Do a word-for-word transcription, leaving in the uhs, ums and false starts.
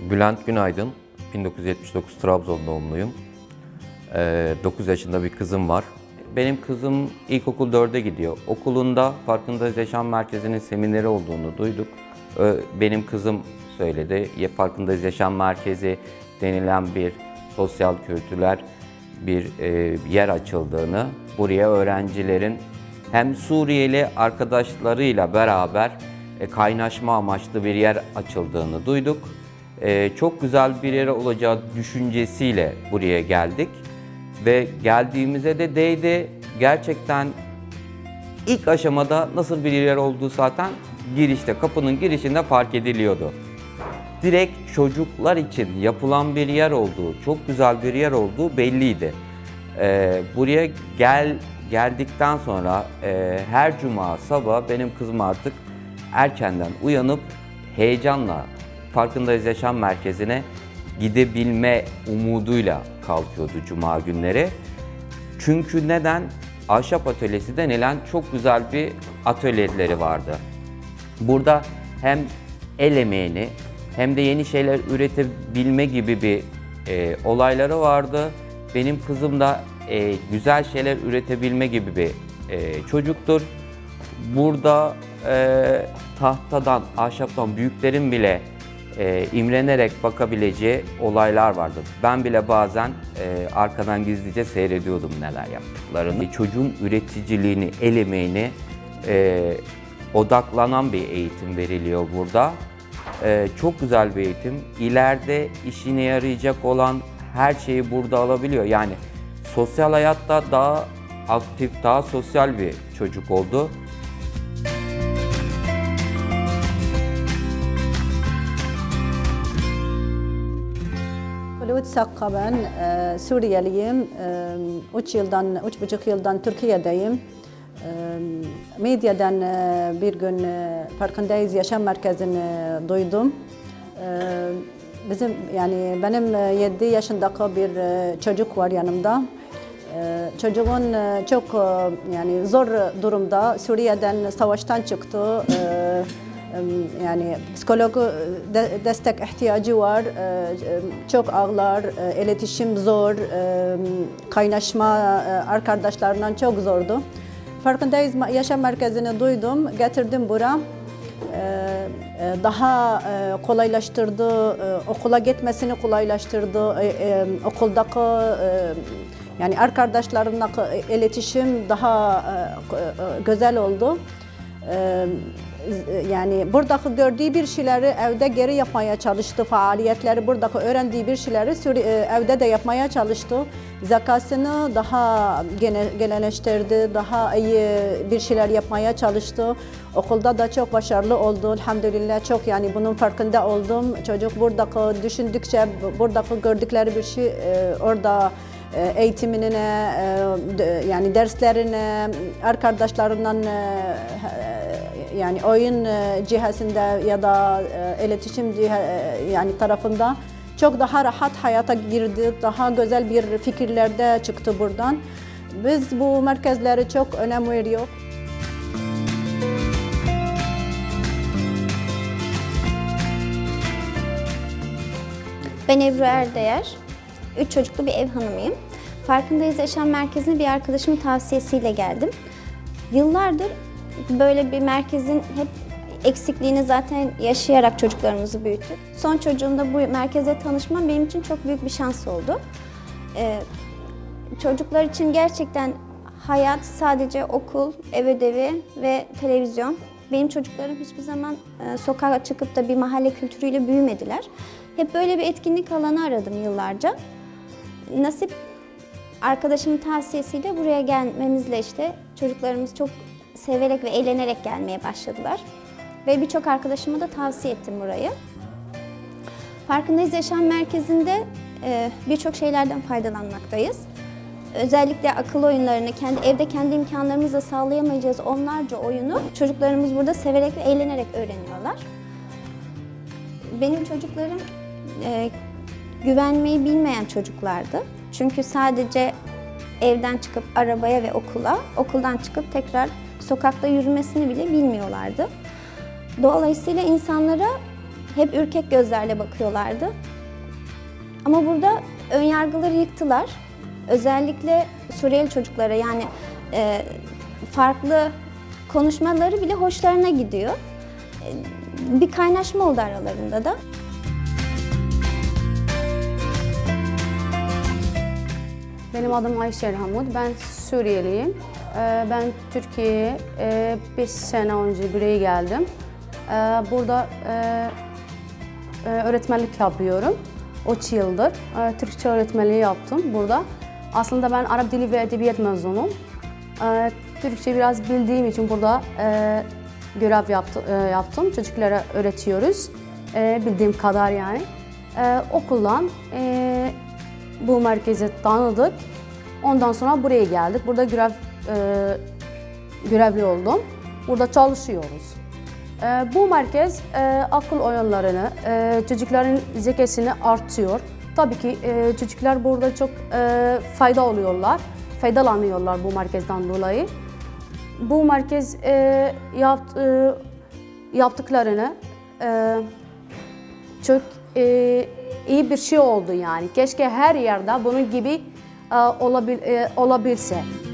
Bülent Günaydın, bin dokuz yüz yetmiş dokuz Trabzon doğumluyum. dokuz yaşında bir kızım var. Benim kızım ilkokul dörde gidiyor. Okulunda Farkındayız Yaşam Merkezi'nin semineri olduğunu duyduk. Benim kızım söyledi. Farkındayız Yaşam Merkezi denilen bir sosyal kültürel bir yer açıldığını, buraya öğrencilerin hem Suriyeli arkadaşlarıyla beraber kaynaşma amaçlı bir yer açıldığını duyduk. Ee, çok güzel bir yer olacağı düşüncesiyle buraya geldik ve geldiğimize de değdi. Gerçekten ilk aşamada nasıl bir yer olduğu zaten girişte, kapının girişinde fark ediliyordu. Direkt çocuklar için yapılan bir yer olduğu, çok güzel bir yer olduğu belliydi. Ee, buraya gel geldikten sonra e, her cuma sabah benim kızım artık erkenden uyanıp heyecanla Farkındayız Yaşam Merkezi'ne gidebilme umuduyla kalkıyordu cuma günleri. Çünkü neden? Ahşap atölyesi denilen çok güzel bir atölyeleri vardı. Burada hem el emeğini hem de yeni şeyler üretebilme gibi bir e, olayları vardı. Benim kızım da e, güzel şeyler üretebilme gibi bir e, çocuktur. Burada e, tahtadan, ahşaptan büyüklerin bile e, imrenerek bakabileceği olaylar vardı. Ben bile bazen e, arkadan gizlice seyrediyordum neler yaptıklarını. Çocuğun üreticiliğini, el emeğini e, odaklanan bir eğitim veriliyor burada. E, çok güzel bir eğitim. İleride işine yarayacak olan her şeyi burada alabiliyor. Yani sosyal hayatta daha aktif, daha sosyal bir çocuk oldu. Hulud Sakka ben, Suriyeliyim. Üç yıldan, üç buçuk yıldan Türkiye'deyim. Medyadan bir gün Farkındayız Yaşam Merkezi'ni duydum. Bizim yani benim yedi yaşındaki bir çocuk var yanımda. Çocuğun çok yani zor durumda, Suriye'den savaştan çıktı. Yani psikolog destek ihtiyacı var, çok ağlar, iletişim zor, kaynaşma arkadaşlarından çok zordu. Farkındayız Yaşam Merkezi'ni duydum, getirdim buraya. Daha kolaylaştırdı, okula gitmesini kolaylaştırdı, okuldaki yani arkadaşlarımla iletişim daha güzel oldu. Yani buradaki gördüğü bir şeyleri evde geri yapmaya çalıştı, faaliyetleri buradaki öğrendiği bir şeyleri evde de yapmaya çalıştı. Zekasını daha genelleştirdi, daha iyi bir şeyler yapmaya çalıştı. Okulda da çok başarılı oldu, elhamdülillah çok yani bunun farkında oldum. Çocuk buradaki düşündükçe, buradaki gördükleri bir şey orada eğitimine, yani derslerine, arkadaşlarından yani oyun cihazında ya da iletişim yani tarafında çok daha rahat hayata girdi, daha güzel bir fikirlerde çıktı buradan. Biz bu merkezleri çok önem veriyoruz. Ben Ebru Erdeyer, üç çocuklu bir ev hanımıyım. Farkındayız Yaşam Merkezi'ne bir arkadaşımın tavsiyesiyle geldim. Yıllardır böyle bir merkezin hep eksikliğini zaten yaşayarak çocuklarımızı büyüttük. Son çocuğumda bu merkeze tanışmam benim için çok büyük bir şans oldu. Ee, çocuklar için gerçekten hayat sadece okul, ev ödevi ve televizyon. Benim çocuklarım hiçbir zaman e, sokağa çıkıp da bir mahalle kültürüyle büyümediler. Hep böyle bir etkinlik alanı aradım yıllarca. Nasip arkadaşımın tavsiyesiyle buraya gelmemizle işte çocuklarımız çok severek ve eğlenerek gelmeye başladılar. Ve birçok arkadaşıma da tavsiye ettim burayı. Farkındayız Yaşam Merkezi'nde e, birçok şeylerden faydalanmaktayız. Özellikle akıl oyunlarını kendi evde kendi imkanlarımızla sağlayamayacağız onlarca oyunu çocuklarımız burada severek ve eğlenerek öğreniyorlar. Benim çocuklarım e, güvenmeyi bilmeyen çocuklardı. Çünkü sadece evden çıkıp arabaya ve okula, okuldan çıkıp tekrar sokakta yürümesini bile bilmiyorlardı. Dolayısıyla insanlara hep ürkek gözlerle bakıyorlardı. Ama burada önyargıları yıktılar. Özellikle Suriyeli çocuklara, yani e, farklı konuşmaları bile hoşlarına gidiyor. E, bir kaynaşma oldu aralarında da. Benim adım Ayşe Hamud, ben Suriyeliyim. Ee, Ben Türkiye'ye beş sene önce buraya geldim. Ee, Burada e, e, öğretmenlik yapıyorum. üç yıldır e, Türkçe öğretmenliği yaptım burada. Aslında ben Arap Dili ve Edebiyat mezunum. Ee, Türkçe biraz bildiğim için burada e, görev yaptı, e, yaptım. Çocuklara öğretiyoruz, e, bildiğim kadar yani. E, okuldan e, bu merkezi tanıdık. Ondan sonra buraya geldik. Burada görev, e, görevli oldum. Burada çalışıyoruz. E, bu merkez e, akıl oyunlarını, e, çocukların zekasını artıyor. Tabii ki e, çocuklar burada çok e, fayda oluyorlar, faydalanıyorlar bu merkezden dolayı. Bu merkez e, yapt, e, yaptıklarını e, çok e, iyi bir şey oldu yani. Keşke her yerde bunun gibi e, olabil, e, olabilse.